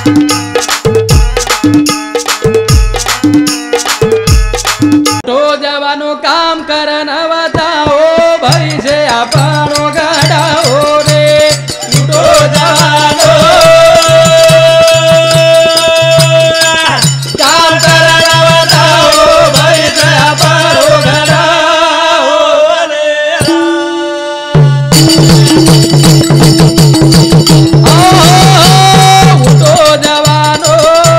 तो जवानो काम करन बताओ भविष्य अपनो घड़ाओ रे तो जवानो काम करन बताओ भविष्य अपनो घड़ाओ रे उठो जवानो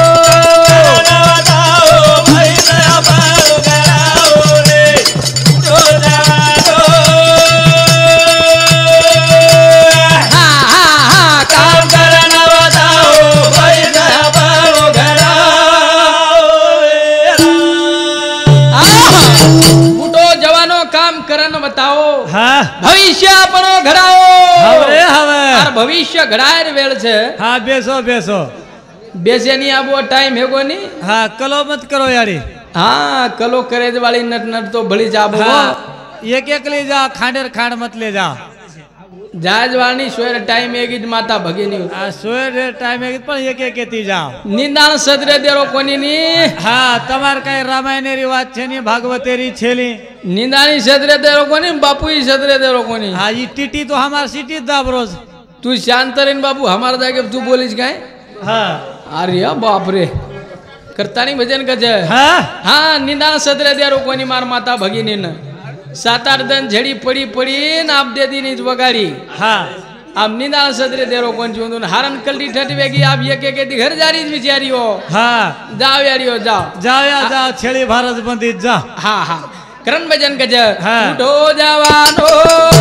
बताओ हाँ भविष्य अपनो घड़ाओ हवे हवे और भविष्य घड़ायर वेल छे हाँ बेसो बेसो बेसे नहीं आबो टाइम हेगो नहीं हाँ कलो मत करो यारी हाँ कलो करे वाली नट नट तो भली जाबो हाँ एक एक ले जा खांडेर खांड मत ले जा जाज वाली स्वेर टाइम एगी माता भगे नहीं आ स्वेर टाइम एक पण एक एक ती जा निंदाण सदरे देरो कोनी नी हाँ तमार कई रामायणेरी વાત છે ની ભાગવતેરી છેલી निंदाणी सदरे देरो कोनी बापू ही सदरे देरो कोनी हाँ ये टीटी तो हमार सिटी दाबरोज तू शांत रहीन बापू हमार जाके तू बोलीस काय हाँ अरे बाप रे करता नहीं भजन कज हाँ हाँ निंदाण सदरे देरो कोनी मार माता भगिनी न 7-8 दिन झड़ी पड़ी पड़ी न आप दे दी नहीं वगाड़ी हाँ आप निंदाण सदरे देरो कौन चुन हारन कल्टी ठटवेगी आप ये के घर जा रही बिचारी हो हाँ जाओ यारी हो जाओ जाओ या जाओ छेड़ी भारत बंदी जा हाँ हाँ करण भजन कज हाँ। उठो जवानो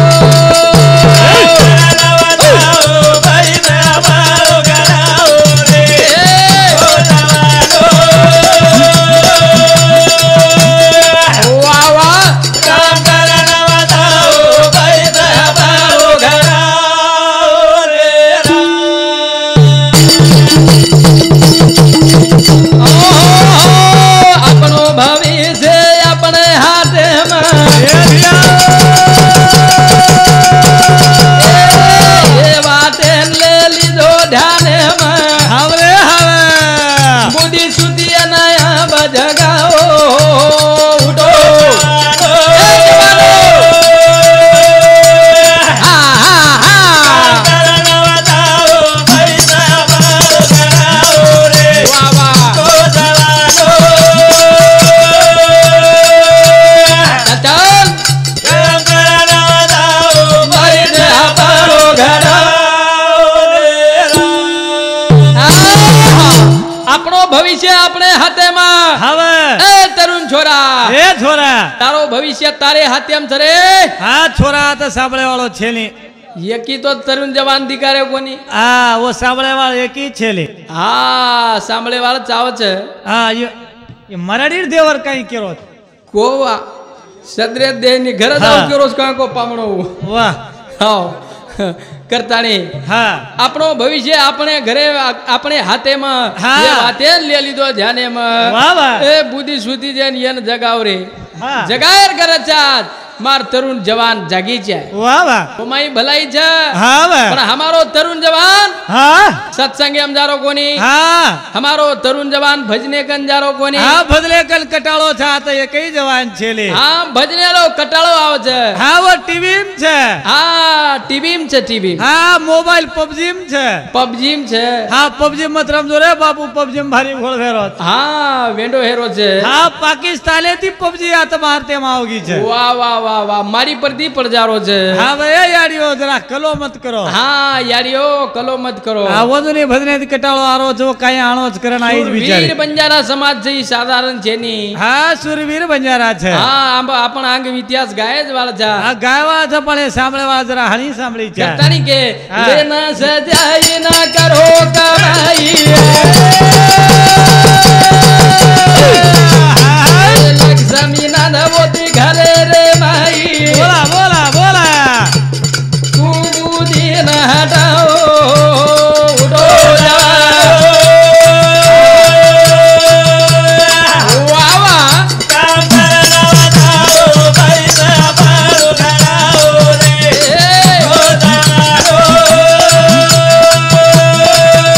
अपनो भविष्य अपने हाथ में ये बातें ले लीजो ध्यान में हवरे हवे बुद्धि सुधी नया बजगाओ उठो अपनो भविष्य अपने हाथे में हवे ए तरुण छोरा ए छोरा तारो भविष्य तारे हाथे में छरे हाँ छोरा तो साबळे वालो छेली यकी तो तरुण जवान दिकारे कोनी हाँ वो साबळे वालो एक ही छेली हाँ सांभळे वाला चाव छे हाँ ये मराठी देवर कहीं केरो कोवा सदरे देनी घर हाँ। जाओ केरोस का को पामणो वाह हाओ करताणी हाँ अपनो भविष्य अपने घरे अपने हाथे में हाँ। ये बातें ले लीधो ध्याने में वाह वाह ए बुद्धि सुधी जेन यन जगाव रे हाँ जगायर करे चात मार तरुण जवान जागी छे वाह वाह ओमाई भलाई छे हाँ वाह पण हमारो तरुण जवान हाँ सत्संगे हम जारो कोनी हाँ हमारो तरुण जवान भजने कन जारो कोनी हाँ बदले कल कटालो था तो एक ही जवान छेली हाँ भजने लो कटाळो आवे छे हाँ वो टीवी में छे हाँ टीवी में छे टीवी हाँ मोबाइल पबजी में छे पबजी में छे हाँ पबजी मत रमजो रे बाबू पबजी में भारी घोड़ फेरो हाँ वेंडो हेरो छे हाँ पाकिस्ताने थी पबजी आ तो मारते माओगी छे वाह वाह वाह वाह मारी पर दी पड़ जारो छे हाँ भैया यारियो जरा कलो मत करो हाँ यारियो कलो मत करो हाँ वो तो नहीं भजने कटालो आरो जो कहीं आणो ज करन आई बिचारी वीर बंजारा समाज से साधारण छे नी हाँ सुरवीर बंजारा छे हाँ आपण आंग इतिहास गाय ज वाला छा हाँ गायवा छ पण सांभळेवा जरा हणी सांभળી छे करतानी के हाँ। लेना सजाई ना करो कमाई लक्ष्मी ना नवोती घरे रे माई बोला बोला बोला तू बुद्धि न हटाओ उठो जवानो वाह वाह काम करना बताओ भाई साहब घड़ाओ रे ए, हो जानो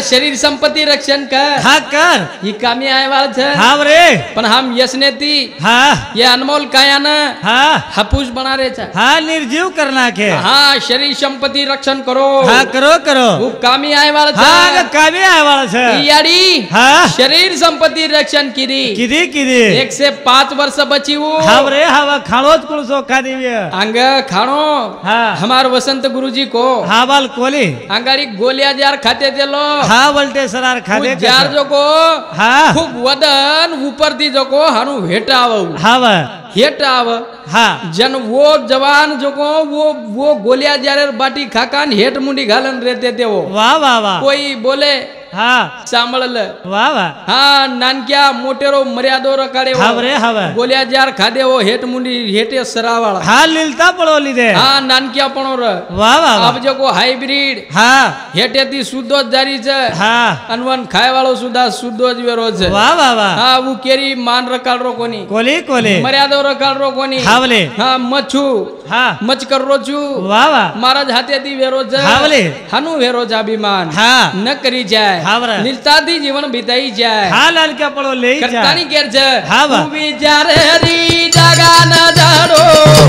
शरीर संपत्ति रक्षण कर हाँ कर ये कामी आए वाला छे हाँ रे पण हम यसने ती हाँ ये अनमोल काया न हाँ हपूस बना रहे छे हाँ निर्जीव करना के हाँ शरीर संपत्ति रक्षण करो हाँ करो करो वो कामी आए वाला हाँ छे काव्य आए वाला छे यारी हाँ शरीर संपत्ति रक्षण कीरी किदी किदी 1 से 5 वर्ष बची वो हाँ रे हाँ खाणोच कुलसो खादी अंग खाणो हाँ हमार वसंत गुरुजी को हाँ बाल कोली अंगारी गोलियां जार खाते थे लो हाँ वल्टे सरार खादे जार जो को हाँ खूब वदन ऊपर दी जो को हानु हेटाव हाँ वा हेटाव हाँ जन वो जवान जो को वो गोलियां जार बाटी खाकान हेट मुंडी घालन रहते थे वो वाह वाह वाह कोई बोले हाँ सांभळल वाह वाह हाँ नानक्या मोटेरो मर्यादो रकाडे हाँ रे हाँ वा गोलियां जार खादे वो हेट मुंडी हेटे सरावाळा हाँ लीलता पड़ो लीधे हाँ नानक्या पणो र वाह वाह अब जो को हाइब्रिड हाँ हेटे थी शुद्धो ज जारी छे हाँ अनवन खाय वाळो सुधा शुद्धो ज वेरो छे वाह वाह वाह हाँ वो केरी मान रकाडरो कोनी कोली कोली मर्यादो रकाडरो कोनी हाँ बोले हाँ मच्छू हाँ मच करो छू वाह वाह महाराज हाथे थी वेरो छे हाँ बोले हनु वेरो छे अभिमान हाँ न करी जाए हाँ बरा लीलता थी जीवन बीताई जाए हाँ लाल क्या पड़ो ले जा करतानी केर छे हाँ बा तू विचारे री जगा न जाड़ो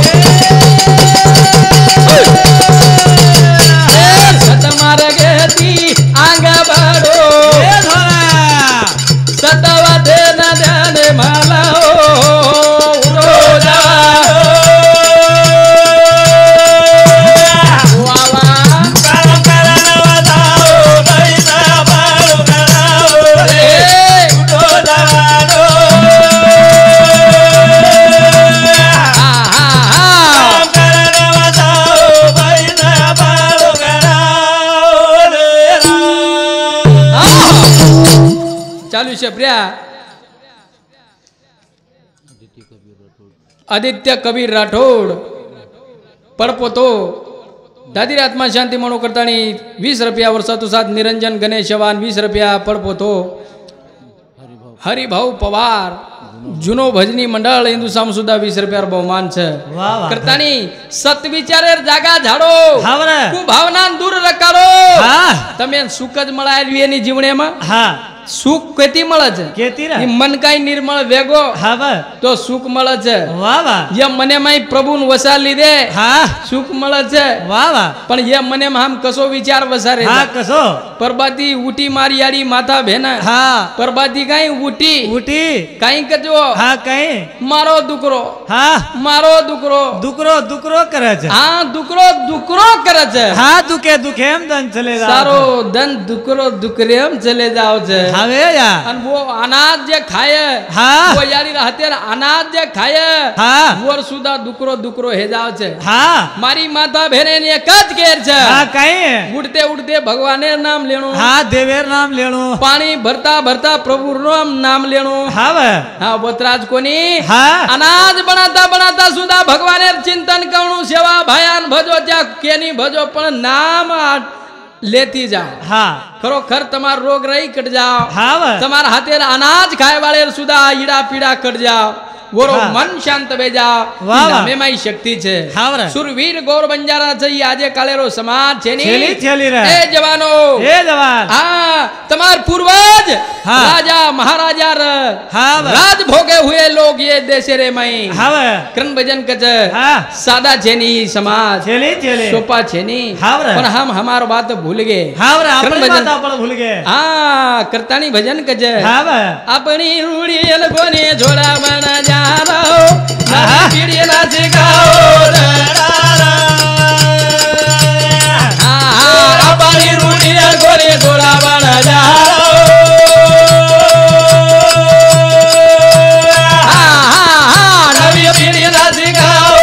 सत मार गेती आंग बड़ो ए धोरा सतवा दे न देने माला उड़ो जा वावा करम करन बताओ बैसा बाळू कराओ रे उठो जवानो करम करन बताओ बैसा बाळू कराओ रे चालू છે પ્રિયા आदित्य कबीर राठोड पडपोतो दादी आत्मा शांती म्हणू करतानी 20 रुपया वर्षातू साथ निरंजन गणेश चव्हाण 20 रुपया पडपोतो हरिभाऊ पवार जुनो भजनी मंडळ हिंदू साम सुद्धा 20 रुपयार बहुमान છે वाह वाह करतानी सत विचारेर जागा झाडो हाँ बरा कु भावना दूर रकाडो हाँ તમે સુખ જ મળાયેલી એની જીવણેમાં हाँ સુખ કેતી મળે છે केती रा ઈ મન કાઈ નિર્મળ વેગો हाँ बा તો સુખ મળે છે वाह वाह ये મને માં પ્રભુ વસા લીધે हाँ સુખ મળે છે वाह वाह પણ ये મને માં કસો વિચાર વસારે हाँ कसो પરબાતી ઉટી મારી આડી માથા ભેના हाँ પરબાતી કાઈ ઉટી उठी કાઈ કજો हाँ कहीं મારો દુકરો हाँ दुकरो दुकरो करे छे हाँ दुकरो करे છે हाँ दुखे दुखे हम दन चले जाओ सारो धन दुकरे हम चले जाओ छे हवे या अन वो अनाज जे खाए हाँ वो यारी रहते अनाज जे खाए हाँ वो सुधा दुकरो हे जाओ छे हाँ मारी माता बहने ने कच केर छे हाँ कहीं उठते उठते भगवाने नाम लेणो हाँ देवेर नाम लेणो पानी भरता भरता प्रभु नाम लेणो हाँ वे हाँ बोतराज कोनी हाँ अनाज बनाता बनाता सुधा भगवाने चिंतन करणु सेवा भयान भजो त्या केनी भजो पण नाम लेती जाओ हाँ खरोखर तमार रोग रही कट जाओ हाँ वे तमार हाथे अनाज खाए वाले सुधा ईड़ा पीड़ा कट जाओ वोरो हाँ। मन शांत वे जाओ वाह, वाह। में माई शक्ति छे हाँ रे सुरवीर गौर बंजारा छे ई आजे कालेरो समाज छे नी छेली छेली रे ए जवानो ए जवान हाँ तमार पूर्वज हाँ। राजा महाराजा हाँ वे राज भोगे हुए लोग ये देशे रे मई हाँ वे कृन भजन कच हाँ सादा छे नी ई समाज छेली छेली सोपा छे नी हाँ रे पण हम हमार बात भूल गए हाँ रे कृन अपनी भजन बात अपन भूल गए हाँ करतानी भजन कच हाँ वे अपनी रूढ़ी अलगोने झोड़ा बना जा रहो आहा। पीढ़ी ना सिखाओ अपनी रूढ़ी अलगोने झोड़ा बना जा नवी पीढ़ी ना सिखाओ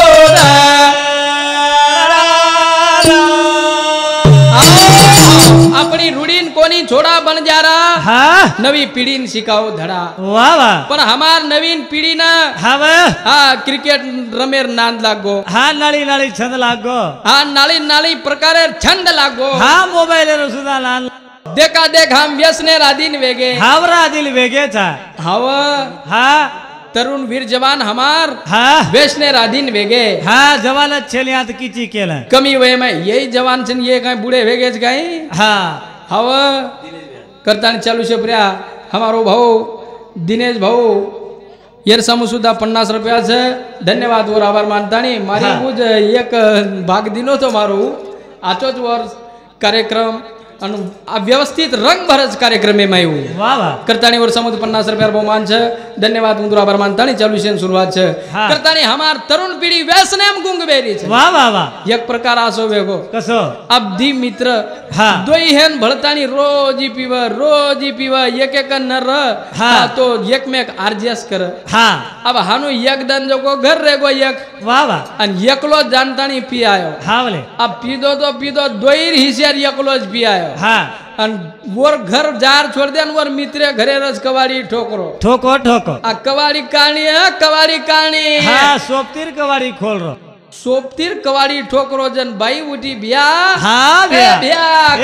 अपनी रूढ़ी कोनी छोड़ा बन जा रहा हाँ नवी पीढ़ी ने सिखाओ धड़ा वाह वाह पण हमार नवीन पीढ़ी ना हाँ वे हाँ क्रिकेट रमेर नांद लागो हाँ नाली नाली छंद लागो हाँ नाली नाली प्रकारे छंद लागो हाँ मोबाइल सुधा लाल देखा देख हम व्यसने राधीन वेगे हावरा दिल वेगे था हव हाँ तरुण वीर जवान हमार हाँ व्यसने राधीन वेगे हाँ जवान छेली हाथ कीची केला कमी वे में यही जवान छन ये कहीं बूढ़े वेगे कहीं हाँ हव करताना चालू शेपऱ्या हमारो भाऊ दिनेश भाऊ येरसामू सुद्धा 50 रुपयाचं धन्यवाद वर आभार मानतानी मारी बुज एक भाग दिनो तो मारू आचोच वर कार्यक्रम आणि व्यवस्थित रंगभरच कार्यक्रम आहे वाह वाह करतानी वर समोर 50 रुपया बहुमान छ धन्यवाद उंदूर आभार मानतानी चालू शेन सुरुवात छ करतानी हमार तरुण पिढी व्यसनेम गुंगबेरी छ वाह वाह वाह एक प्रकार असो वेगो कसो अब्दी मित्र हा दोई हेन भळतानी रोज पीव एक एक नर तो एकमेक आरजेस कर हा अब हानु एक दन जो को घर रेगो एक वाह वाह आणि एकलो जानतानी पी आयो हा बोले अब पीदो दोईर हिशियार एकलोज पी आयो हा आणि वर घर जार छोड़ दे वर मित्र घरे रस कवाड़ी ठोकरो ठोको ठोको आ कवाड़ी कहानी हा सोपतीर कवाड़ी खोल रो सोपतीर कवाड़ी ठोकरो जन बाई उठी बिया हाँ बिया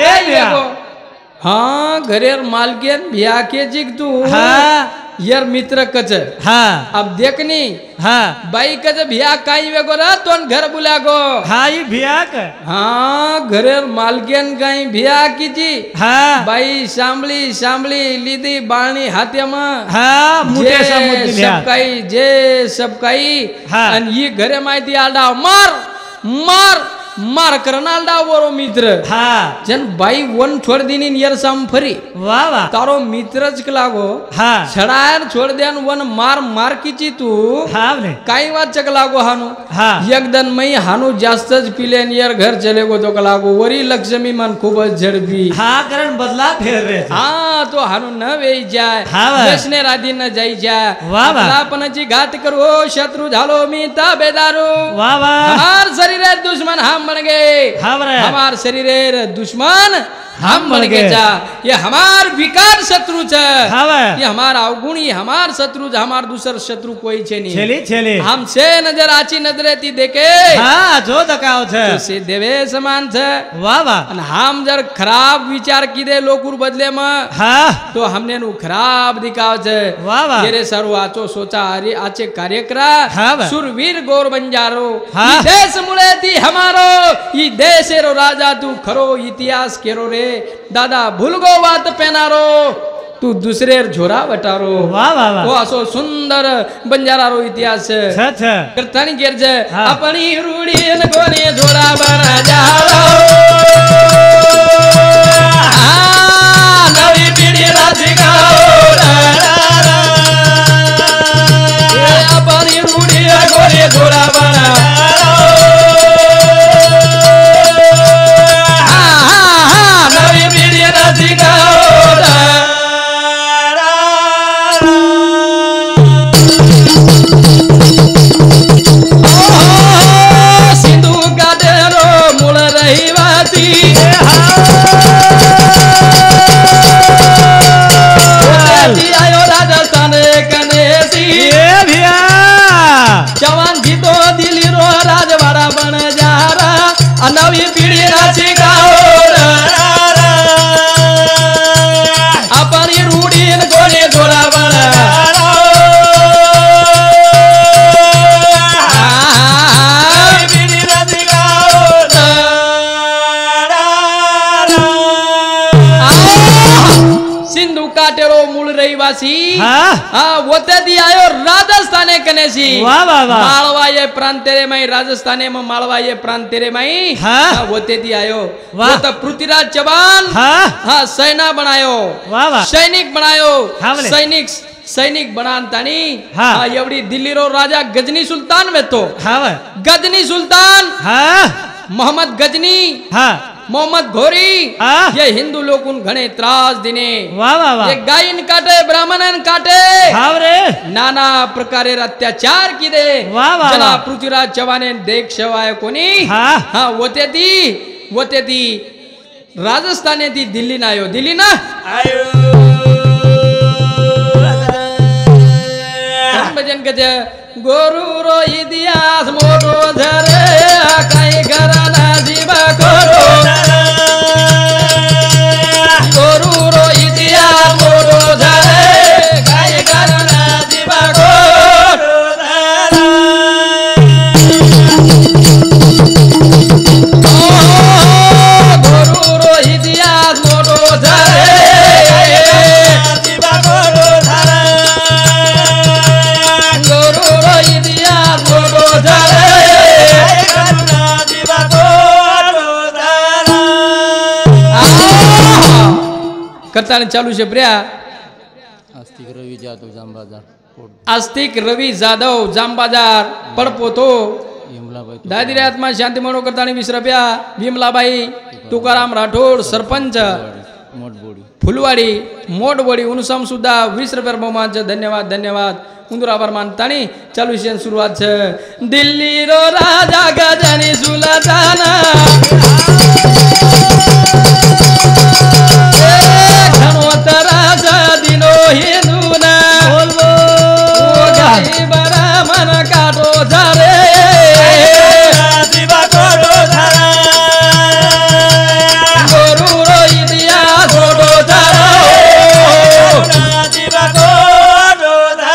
हाँ घरेर मालकियन बिया के जिग तू हाँ यार मित्र कच हाँ अब देखनी हाँ बाई कच बिया काई वेगो रा तोन घर बुला गो हाँ ये भिया का हाँ घरेर मालकियन काई बिया कीजी हाँ बाई सांभली लीधी बाणी हाथ्यामा हाँ मुठे सब काही हाँ आणि ये घरे माहिती आलडा मार करनालडा वरो मित्र हाँ जन बाई वन छोड़ दिनी नियर साम फरी वाह वाह तारो मित्रच लागो हाँ छडायर छोड़ देन वन मार कीची तू हाँ बोले काही वाच चक लागो हानु हाँ एक दन मई हानु जास्तच पिले नियर घर चले गो तो लागो वरी लक्ष्मी मन खूपच झडपी हाँ कारण बदला फेर रहे हाँ तो हानु न वेई जाय हाँ बेसने राधी न जाई जाय वाह वाह आपलापणाची घात करो शत्रु झालो मी ताबेदारो वाह वाह हमार शरीर दुश्मन हम बन गए हाँ बरे हमार शरीर दुश्मन हम बन गए जा ये हमार विकार शत्रु छ हाँ ये हमार अवगुण ये हमार शत्रु हमार दूसर शत्रु कोई छे नहीं छेली हमसे नजर आची नजरे ती देखे हाँ जो दकाव छ तो से देवे समान छ वाह वाह आणि हम जर खराब विचार कीदे लोकुर बदले में हाँ तो हमने नु खराब दिखाव छ वाह वाह ये रे सर्व आचो सोचा अरे आचे कार्यकरा हाँ सुरवीर गौर बंजारो हाँ ई देश मुळे ती हमारो ई देशेरो राजा तू खरो इतिहास केरो रे दादा भूल गो बात पहनारो तू दूसरे झोरा बटारो वाह वाह वाह वो असो सुंदर बंजारा रो इतिहास करतानी गेर जे अपनी रूड़ी न कोने झोरा बना जाओ नवी पीढ़ी राजी गाओ अपनी रूड़ी न कोने झोरा बना जवान जी तो दिल्ली रो राजवाड़ा बन जा रहा नवी पीढ़ी राजी गाओ अपनी रूढ़ी गोरे गोरा बना सिंधु काटेरो मूल रहिवासी होते दी आयो राजस्थाने कनेसी वाह वाह वाह माळवा ये प्रांत तेरे मई राजस्थाने में माळवा ये प्रांत तेरे मई होते दी आयो वो तो पृथ्वीराज चौहान हाँ सेना बनायो वाह वाह सैनिक बनायो सैनिक बनातानी एवढी दिल्ली रो राजा गजनी सुल्तान में तो गजनी सुल्तान मोहम्मद गजनी मोहम्मद घोरी ये हिंदू लोग उन घने त्रास दिने वाह वाह वाह ये गायन काटे ब्राह्मणन काटे रे नाना प्रकारे अत्याचार की दे जना पृथ्वीराज चव्हाणे देख शवाय कोणी हाँ होते ती राजस्थाने ती दिल्ली ना आयो दिल्ली ना आयो भजन कजे गोरू रो इतिहास मोटो धरे काही घराना जीवा करो गोरू रो इतिहास मोटो धरे काही घराना जीवा करो गोरू रो इतिहास मोटो धरे કરતા ચાલુ છે પ્રિયા આસ્તિક રવિ જાદવ જામબાજાર આસ્તિક રવિ જાદવ જામબાજાર પડપો તો યમલાભાઈ દાદી રાતમાં શાંતિ મનો કરતા 20 રૂપિયા વિમલાબાઈ તુકારામ રાઠોડ સરપંચ મોટબોડી ફુલવાડી મોટબોડી ઉનસમ સુધા 20 રૂપિયા બહુમાન છે ધન્યવાદ ધન્યવાદ ઉંદર આભાર માનતાની ચાલુ છે શરૂઆત છે દિલ્હી રો રાજા ગજની સુલતાના ઘણો તરાસ દિનો હિંદુના બોલવો ગાઈ બરા મન કાટો ધારે દીવા કોડો ધારા ગોરુ રો ઇતિહાસ કોડો ધારા દીવા કોડો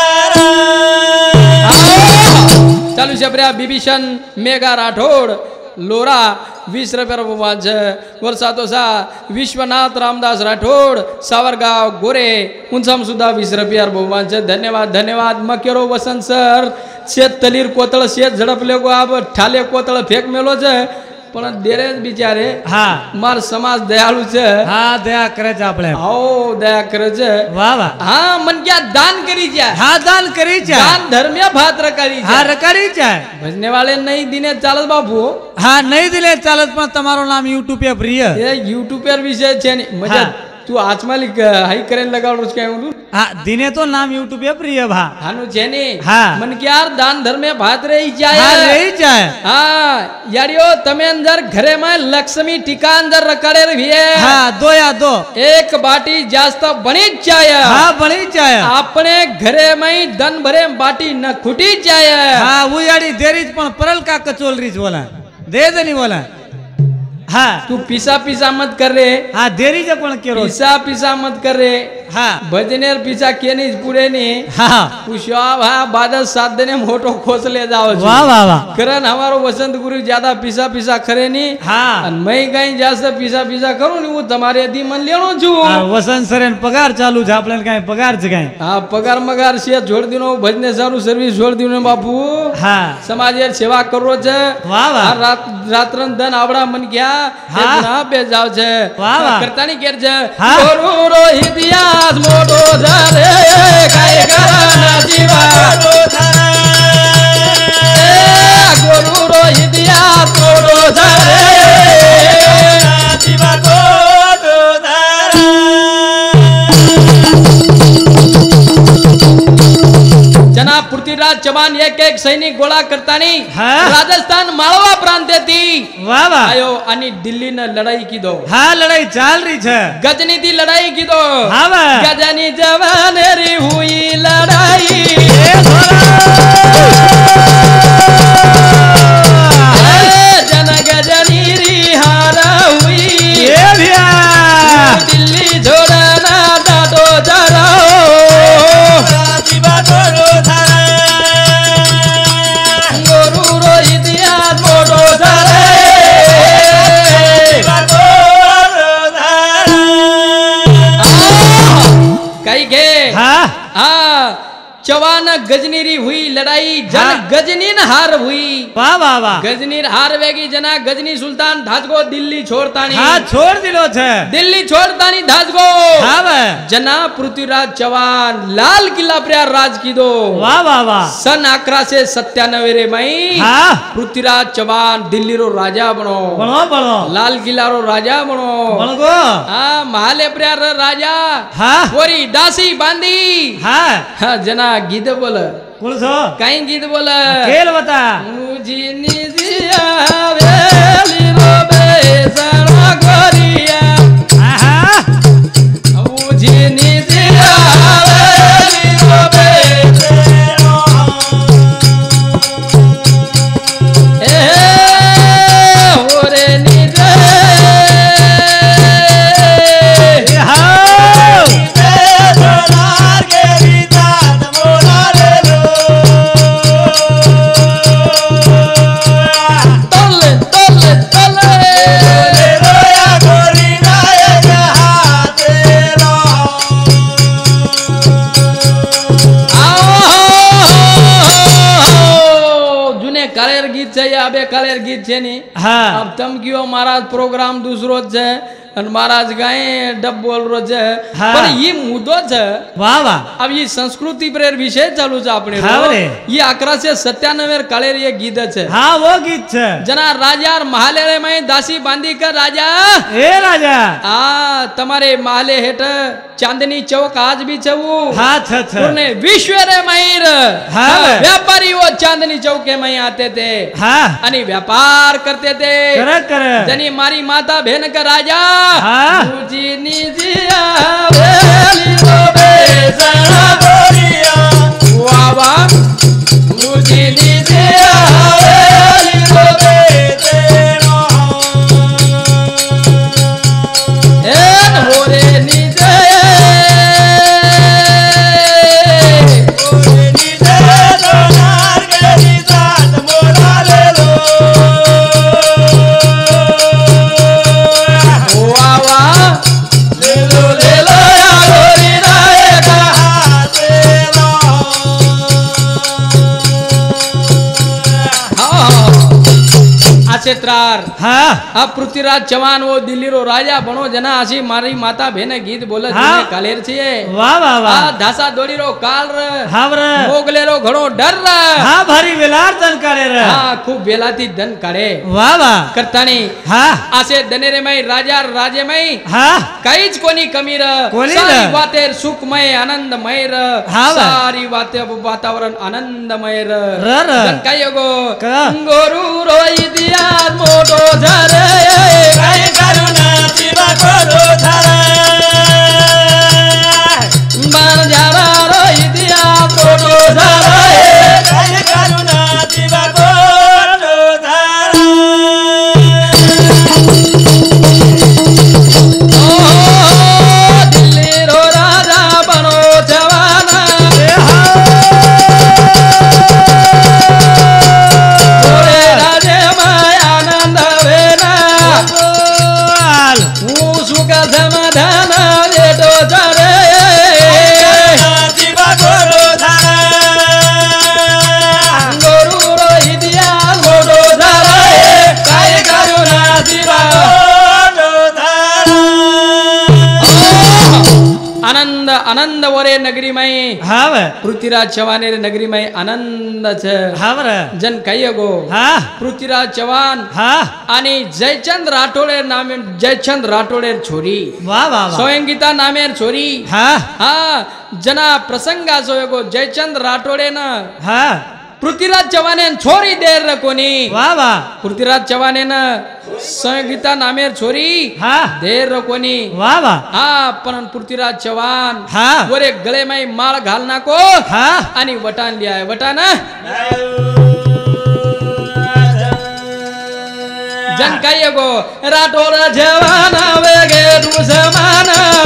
ધારા ચાલુ છે પ્રિયા બીબીશન મેઘા રાઠોડ લોરા 20 રૂપિયા બહુમાન છે વરસાદો સા વિશ્વનાથ રામદાસ રાઠોડ સાવરગાંવ ગોરે ઉનસમ સુધા 20 રૂપિયા બહુમાન છે ધન્યવાદ ધન્યવાદ મકેરો વસંત સર શેત તલીર કોતળ શેત ઝડપ લેગો આ ઠાલે કોતળ ફેક મેલો છે પણ દેરે બિચારે હા માર સમાજ દયાળુ છે હા દયા કરે છે આપણે આવો દયા કરે છે વાહ વાહ હા મન ક્યાં દાન કરી છે હા દાન કરી છે દાન ધર્મ્ય ભાત રકારી છે હા રકારી છે ભજને વાલે નહીં દિને ચાલત બાપુ હા નહીં દિલે ચાલત પણ તમારું નામ યુટ્યુબ पे પ્રિય એ યુટ્યુબર વિશે છે ને મજા તું આચમાલી હાઈ કરીને લગાડું છે કેવું હા દિને તો નામ યુટ્યુબ पे પ્રિય ભા હાનું છે ને હા મન કે યાર દાન ધર્મે ભાત રહી જાય હા રહી જાય હા યારીઓ તમે અંદર ઘરે માં લક્ષ્મી ટીકા અંદર રકાડે રહીએ હા દોયા દો એક બાટી જાસ્ત બની જ જાય હા બની જાય આપણે ઘરે માં ધન ભરે બાટી ન ખૂટી જાય હા ઉયાડી દેરી જ પણ પરલ કા કચોલરી જ બોલા દે દની બોલા હા તું પીસા પીસા મત કર રે હા દેરી જ પણ કેરો પીસા પીસા મત કર રે હા ભજનેર પીસા કેની જ પૂરે ની હા પૂછ્યો હા બાદल साथ देने मोटो खोस ले जाओ वाह वाह वाह करन हमारो वसंत गुरु ज्यादा पीसा पीसा करे नहीं हाँ अन मैं कहीं जास्त पीसा पीसा करूं नहीं वो तुम्हारे यदि मन लेनो छू હા વસંત સરેન પગાર ચાલુ છે આપણે કાઈ પગાર છે કાઈ हाँ पगार मगार से जोड़ दिनो भजने सारू सर्विस जोड़ दिनो बापू હા समाज यार सेवा करो छे वाह वाह रात रात्रन धन आवड़ा मन क्या हाँ। ना पे जाओ छे वाह वाह करता नहीं केर छे हाँ। गोरु रो इतिहास मोटो धरे काय करा जीवा गोरु रो इतिहास मोटो धरे जीवा मोटो धरे जना पृथ्वीराज चौहान एक सैनिक गोळा करतानी हाँ। राजस्थान माळवा प्रांते थी વાહ વાહ आयो आणि दिल्ली ने लड़ाई की दो હા લડાઈ ચાલ રહી છે गजनी थी लड़ाई की दो હા વાહ गजनी जवानेरी हुई लड़ाई जन गजनी री हारा हुई એ ભિયા दिल्ली छोड़ना डाटो जराओ गोरु रो इतिहास मोटो धरे कई के હા हाँ चौहान गजनीरी हुई लड़ाई जन हाँ। गजनीन हार हुई વાહ વાહ વાહ गजनीर हार वेगी जना गजनी सुल्तान धाजगो दिल्ली छोड़तानी હા છોડ દીધો છે दिल्ली छोड़तानी धाजगो હા વાહ जना पृथ्वीराज चौहान लाल किला पर राज की दो વાહ વાહ वाह सन 1197 रे मई હા पृथ्वीराज चौहान दिल्ली रो राजा बनो ભણો ભણો लाल किला रो राजा बनो ભણગો हाँ महाले प्रिया रो राजा હા कोरी दासी बांधी હા हाँ जना गीत बोल કોણ છો कहीं गीत बोल ખેલ બતા मुझी निजिया वेली रो बेसरा गोरिया આહા मुझी निजिया वेली रो बेसरा ए ओरे निजे એ હાઉ तोले तोले तोले जूने कालेर गीत है या अबे कालेर गीत है नहीं હા अब तम क्यों महाराज प्रोग्राम दूसरो है અને મહારાજ ગાય ડબ બોલ રો છે હા. પણ ઈ મુદ્દો છે વાહ વાહ अब ये संस्कृति पर विषय चालू છે આપણે હા રે. ये 1197 કાળેરી એક ગીત છે હા વો ગીત છે जना राजा महाले में दासी बांधी कर राजा એ રાજા आ તમારે માલે હેઠ ચાંદની चौक आज भी छवू હા छ छ पूर्ण विश्व रे मयूर हाँ। व्यापारी वो चांदनी चौक के में आते थे હા અને व्यापार करते थे કરે કરે जनी मारी माता बहन का राजा હા मुझी निजिया वेली रो बेसरा गोरिया वाह वाह मुझी निजिया वेली रो बेसरा ए मोरे निजे मोरे निजे दोनार के निजात मोरा ले लो वाह वाह ले लो या गोरी राय का हाथे लो आचेत्रार હા अब पृथ्वीराज चौहान वो दिल्ली रो राजा बनो जना आशी मारी माता बहन गीत बोले हाँ। जिने कालेर छे વાહ વાહ आ વાહ धासा दोड़ी रो काल रे હા bre मोगले रो घणो डर रे હા ભારી વેલાર તન કરે રે हाँ खूब बेलाती धन काढे વાહ વાહ करतानी હા आसे दनेरे मई राजा राजे मई હા काहीच कोणी कमी र कोणी सारी र. वातेर सुखमय आनंदमय र हा बा. सारी वाते वातावरण आनंदमय र र र. जन काय गो का? गोरू रोई दिया मोटो झरे काय करुणा शिवा कोरो झरे बाण झारा रोई दिया मोटो झरे काय करुणा शिवा कोरो झरे ओ दिल्ली रो राजा बनो जवाना ओरे राजे माय आनंद वेना બોલ હું સુખ સમાધાન લેતો જરે ગોરુ રોહિતિયા ગોડો ધરે કાય કર્યું ના જીવા આનંદ આનંદ વરે નગરીમાં હા વે પૃથ્વીરાજ ચૌહાણ નગરીમાં આનંદ છે હા bre જન કહીએ ગો હા પૃથ્વીરાજ ચૌહાણ હા आणि जयचंद राठोडे नामे जयचंद राठोडे छोरी વાહ વાહ વાહ स्वयंगीता नामेर छोरी હા हा जना प्रसंगा सोयगो जयचंद राठोडे न હા पृथ्वीराज चव्हाणे छोरी देर र कोणी વાહ વાહ पृथ्वीराज चव्हाणे न स्वयंगीता नामेर छोरी હા देर र कोणी વાહ વાહ हा पण पृथ्वीराज चव्हाण હા वरे गळे माई माळ घाल नाको હા आणि वटान लिहाय वटान जन काय गो राठोड जवान वेगे दुसमान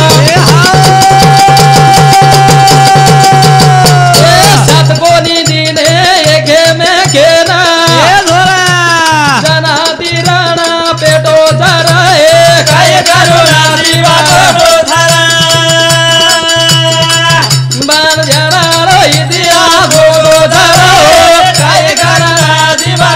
सात कोणी दिने एके में केना એ ધોરા जना दिराणा पेटो जरा काय करुणा दिवा बाण जरा रोई दिया गोरो धरा काय करुणा दिवा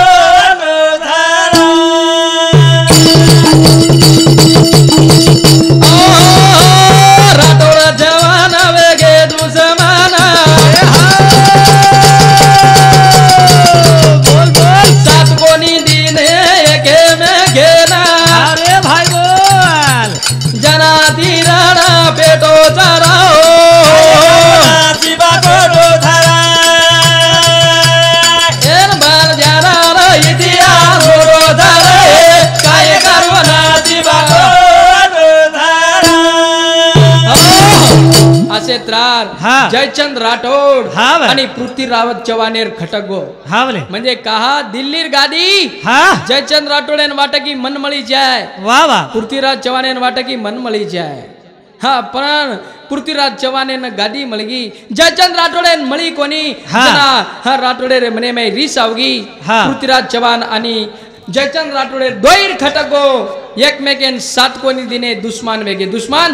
राठोड जवान वेगे दुसमान બોલ બોલ सात कोणी दिने एके में घेना અરે ભાઈ બોલ जना दिराणा पेटो चराओ एन बाण जरा रोई दिया गोरो धरा काय करुणा दिवा असे त्रार हा. जयचंद राठोड हा बा. आणि पृथ्वीराज चव्हाणेर खटगो હા બોલે म्हणजे कहा दिल्लीर गादी હા जयचंद राठोडेन वाटकी मन मळी जाय વાહ વાહ पृथ्वीराज चव्हाणेन वाटकी मन मळी जाय हा पण पृथ्वीराज चव्हाणेन गादी मळगी जयचंद राठोडेन मळी कोणी हा. जना हा राठोडे रे मने में रीस आवगी हा. पृथ्वीराज चव्हाण आणि जयचंद राठोडे दोईर खटगो एकमेकेन सात कोणी दिने दुश्मन वेगे दुश्मन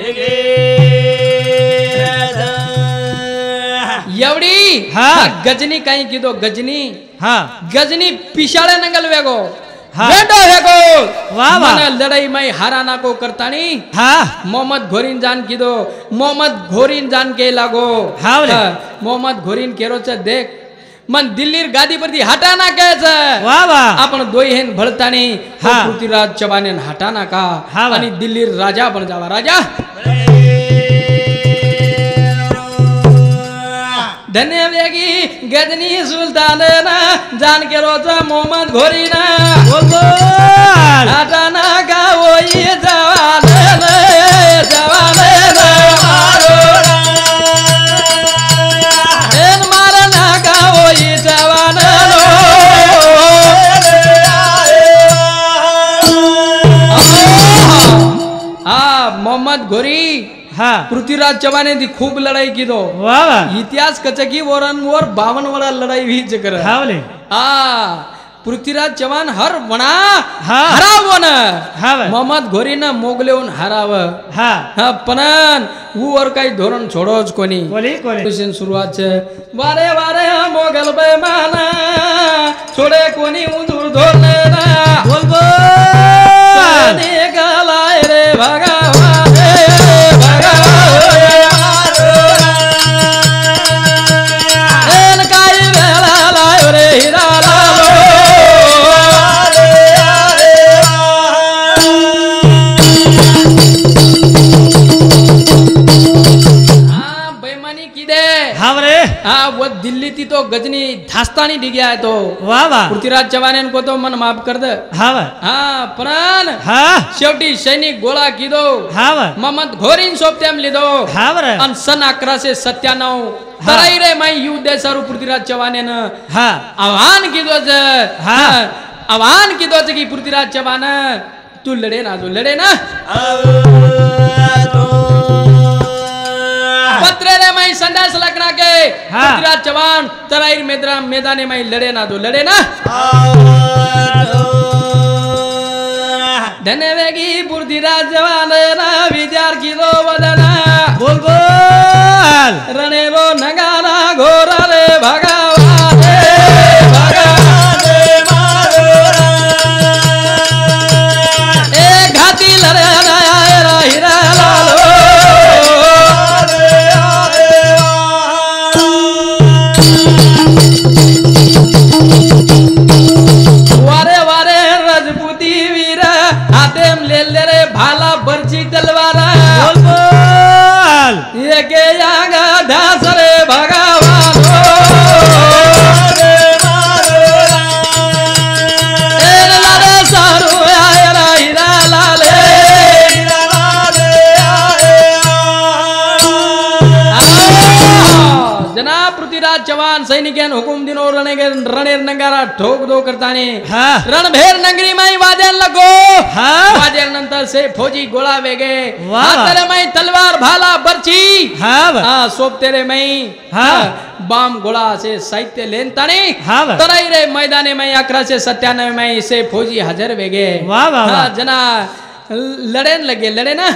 एवढी हा. गजनी काही किदो गजनी હા गजनी पिशाळे नंगल वेगो हाँ। वेंडो है को वाह, वाह। मन लड़ाई में हाराना को करतानी हाँ मोहम्मद घोरीन जान की दो मोहम्मद घोरीन जान के लागो हाँ बोले। मोहम्मद घोरीन केरो छे देख मन दिल्ली गादी पर हटाना कहे छे वाह वाह आपण दोई हेन भळतानी हाँ। पृथ्वीराज चव्हाण हटाना का हाँ, वाह। आणि दिल्ली राजा पण जावा राजा धन्य वेगी गजनी सुल्तान ना जान के रोजा मोहम्मद घोरी ना बोल बोल हटाना का वही जवान जवान मारना का वही जवान मोहम्मद घोरी हाँ पृथ्वीराज चव्हाण दी खूब लड़ाई की दो वाह वाह इतिहास कचकी वोर 52 वाला लड़ाई भी चक्र हाँ बोले। पृथ्वीराज चव्हाण हर वणा हाँ। हरावो न हाँ भाई। मोहम्मद घोरी न मोगलेऊन हराव हाँ हा पणन वर काही धोरण छोडोच कोणी कोली कोली सुरुवात छे वारे वारे मोगल बेमाना छोडे कोणी उदूर धोरण बोल बोल निघालाय रे भगवान वो दिल्ली थी तो गजनी धास्तानी डिग्या है तो वाह वाह पृथ्वीराज चव्हाण को तो मन माफ कर दे हाँ वाह हाँ प्राण हाँ शेवटी सैनिक गोळा कीधो हाँ वाह मोहम्मद घोरीन सोबतेम लीधो हाँ वाह आणि सन 1197 तराई रे माई युद्ध सारू पृथ्वीराज चव्हाण हाँ आव्हान कीधो छे हाँ आव्हान कीधो छे की पृथ्वीराज चव्हाण तू लड़े ना जो लड़े ना पत्रे रे माई संडास लकड़ा के हाँ। पृथ्वीराज चव्हाण तराई मैदाने माई लड़े ना जो लड़े ना धन्यवेगी पृथ्वीराज चव्हाण ना विचार की दो वदना बोल बोल रणेरो नगारा घोरा रे भगवान घाती लड़े हीरा लालो वारे वारे रजपूती वीर हातेम ले रे भाला बरची तलवारा बोल बोल ये के यागा ढास रे भगवान लाले सारू आयरा हीरा लाले जनाब पृथ्वीराज चव्हाण सैनिकान हुकुम दिनो रणेर नंगारा ठोक दो करताने हाँ रणभेर नगरी माई वाजन लगो हाँ वाजन नंतर से फौजी गोळा वेगे वाह। हातले माई तलवार भाला बरची हाँ वाह हाँ सोप तेरे माई हाँ। बाम गोळा से साहित्य लेन ताने हाँ वाह। तराई रे मैदाने में 1197 में से फौजी हाजर वेगे वाह वाह वाह। हाँ जना लड़ेन लगे लड़े ना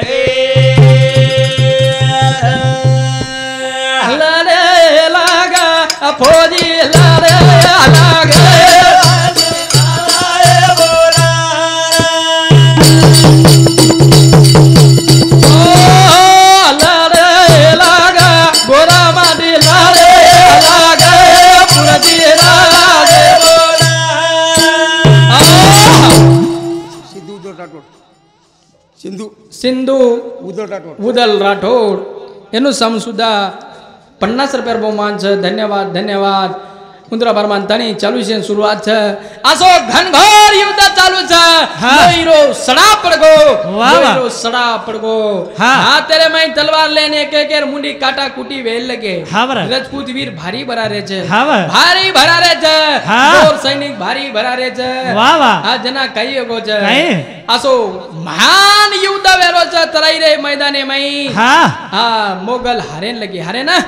लड़े लागा फौजी लड़े लागे लड़े लागा गोरा मादी लड़े लागे पृथ्वीराज सिद्धू उदल राठोड सिंधू सिंधू उदल राठोड ઉદલ રાઠોડ એનું સમ સુધા 50 રૂપિયા બહુમાન છે ધન્યવાદ ધન્યવાદ મુદ્રા બરમાનતાની ચાલુ છે શરૂઆત છે આસો ઘનઘોર યુદ્ધ ચાલુ છે હા। લોહીરો સડા પડગો વાહ વાહ। લોહીરો સડા પડગો હા। હા તેરે માઈ તલવાર લેને એક એક મુંડી કાટા કુટી વેલ લગે હા બરાબર। રજપૂત વીર ભારી ભરા રે છે હા બરાબર। ભારી ભરા રે છે હા। ગોર સૈનિક ભારી ભરા રે છે વાહ વાહ આ जना કહીએ ગો છે કઈ? આસો મહાન યુદ્ધ વેરો છે તરાઈ રે मैदाने माई हाँ हाँ मोगल हारेन लगी हारे ना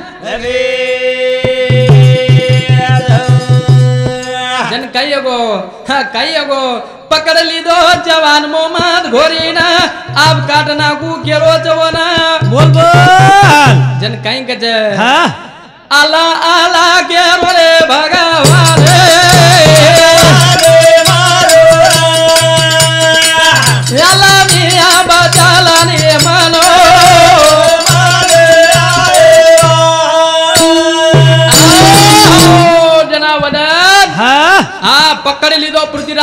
जन कहियो हाँ कहियो पकड़ ली दो जवान मोहम्मद घोरी ना अब काटना कु केरो जवाना बोल बोल जन कहीं कज हाँ आला आला केरो रे भगवान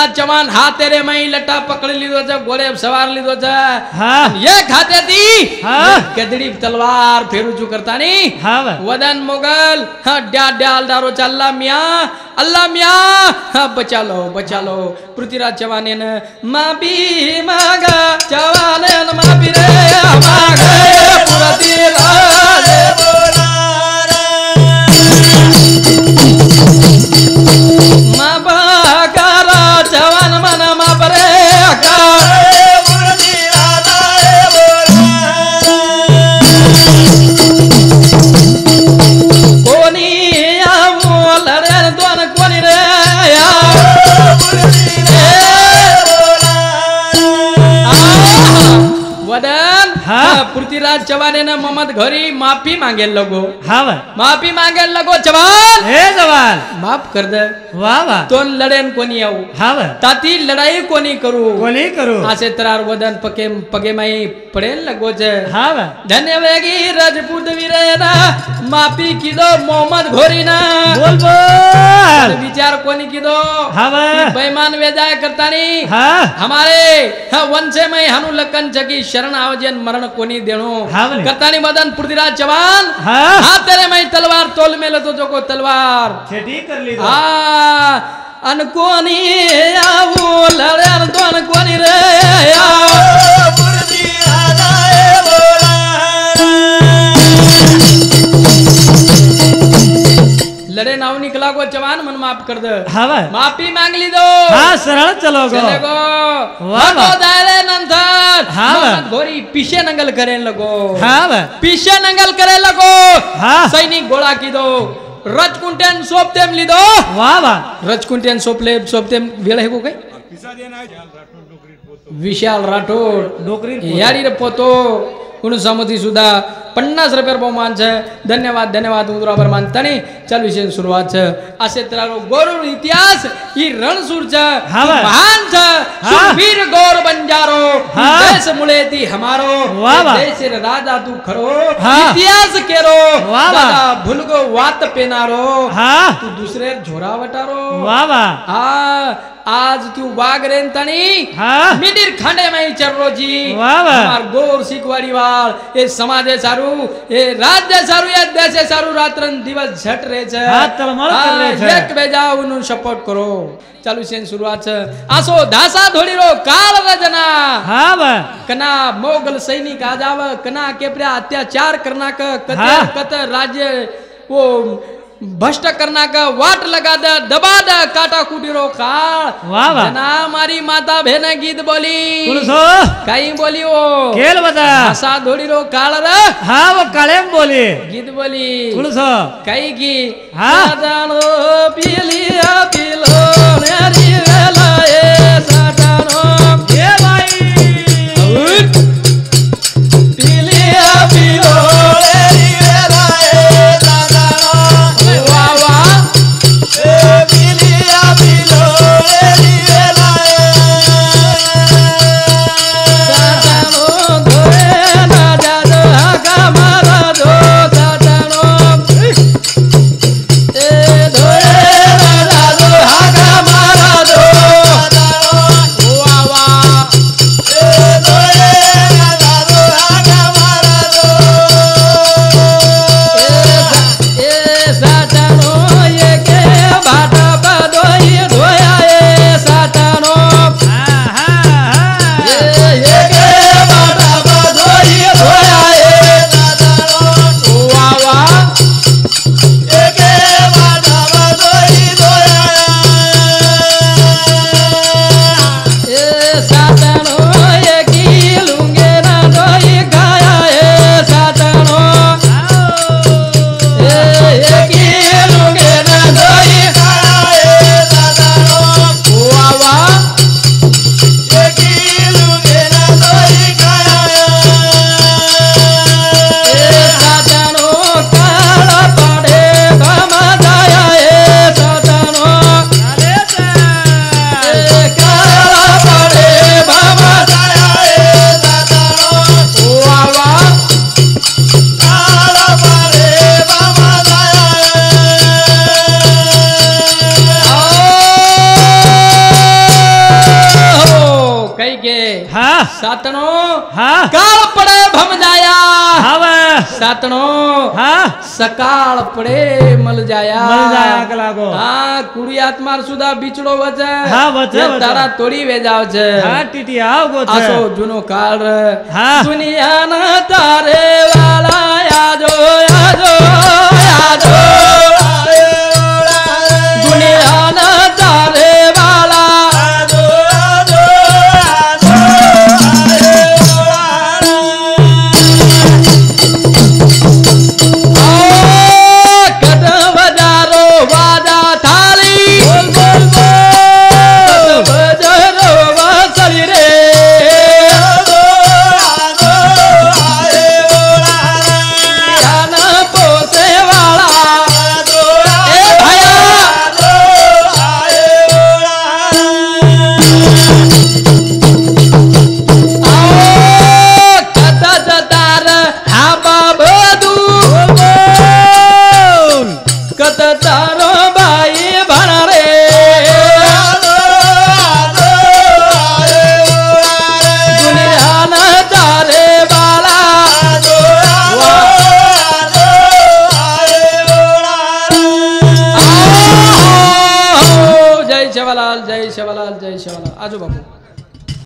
પૃથ્વીરાજ ચૌહાણ હાથે રે મઈ લટા પકડી લીધો છે, ઘોડે સવાર લીધો છે. હા. એક હાથેથી હા. ગદડી તલવાર ફેરું છું કરતાની હા વદન મોગલ ડ્યા ડ્યાલ દારો છે અલ્લાહ મિયા બચા લો પૃથ્વીરાજ ચૌહાણ ને માફી માગા ચૌહાણ ને માફી રે માગે પૃથ્વીરાજ મા બાગારા ચૌહાણ મન મા પરે કા વદન પૃથ્વીરાજ ચૌહાણ ને મોહમ્મદ ઘોરી માફી માંગેલ લગો માફી માંગેલ લગો ચૌહાણ હે જવાન માફ કર દે વાહ વાહ તો લડેન કોની આવું તાતી લડાઈ કોની કરું કોની કરું આસે તરાર વદન પગે માઈ પડેલ લગો છે હા ધન્યવાગી રાજપૂત વીરેના માફી કીધો મોહમ્મદ ઘોરી ના બોલ બોલ વિચાર કોની કીધો હા બેમાન વેદાય કરતાની હા हमारे वंशे में हनु लखन जगी शरण आवजन मरण कोनी देणो करतानी बदन पृथ्वीराज चौहाण हां तेरे में तलवार तोल में लतो जो को तलवार ठीक कर ली हां अन कोनी आवो लड़े अन तो अन कोनी रे पृथ्वीराज आए बोला लड़े नाव निकला को चौहाण मन माफ कर दे हाँ माफी मांग ली दो हाँ सरल चलो वाह दायरे नंतर मोहम्मद घोरी पीछे नंगल करे लगो हाँ पीछे नंगल करे लगो हाँ सैनिक गोला की दो रजकुंटेन सोप तेम ली दो वाह वाह रजकुंटेन सोप तेम वेळे को कई विशाल राठोड डोकरी यारी रे पोतो कुण सामोती सुद्धा 50 रुपये बहुमान છે ધન્યવાદ હું બરાબર માનતા નહીં ચાલ વિષય શરૂઆત છે આ ક્ષેત્રનો ગૌરવ ઇતિહાસ ઈ રણસૂર છે મહાન છે સુરવીર ગૌર બંજારો દેશ મુળેથી હમારો દેશ રે રાજા તું ખરો ઇતિહાસ કેરો દાદા ભૂલગો વાત પેનારો તું દૂસરે જોરાવટારો વાહ વાહ आज तू बाग रेंतनी मिडिर खंडे में चर्रो जी हमार गौर सिकवाड़ी वाल ये समाजे सारू ये राज्य सारू ये देशे सारू रात्रन दिवस झट रे छे एक बेजा उनु सपोर्ट करो चालू से शुरुआत छे आसो धासा धोड़ी रो काल रजना कना मोगल सैनिक आजाव कना केपरे अत्याचार करना कत राज्य वो भ्रष्ट करना का वाट लगा दे दबा दे काटा कुटीरो काल जना हमारी माता बहन गीत बोली कहीं बोली वो खेल बता आशा धोड़ी रो काल रे हाँ वो कालेम बोली गीत बोली कहीं की हाँ जानो पीलिया पीलो मेरी वेला ए साटानो ये भाई पीलिया पीलो मारा दो હા सातणो હા काळ पडे भमजाया હવે सातणो હા सकाळ पडे मल जाया મલજાયા કલાકો હા કુડી આત્માર સુધા બીચડો વચે હા, વચે, એ વચે. તારા તોડી વેજાવ છે હા ટીટી આવ ગો છે આસો જૂનો કાળ હા. દુનિયાના તારે વાલા યાદો યાદો યાદો દુનિયાના તારે વાલા કદમ વધારો વાદા થાળી બજરો વસરી રે યાના પોસે વાળા એ ભયા કદા તાર આબા બધું કત તારો ભાઈ ભણ રે દુનિયાના તારે બાલા જય શિવલાલ જય શિવલાલ જય શિવલાલ આજુ બાપુ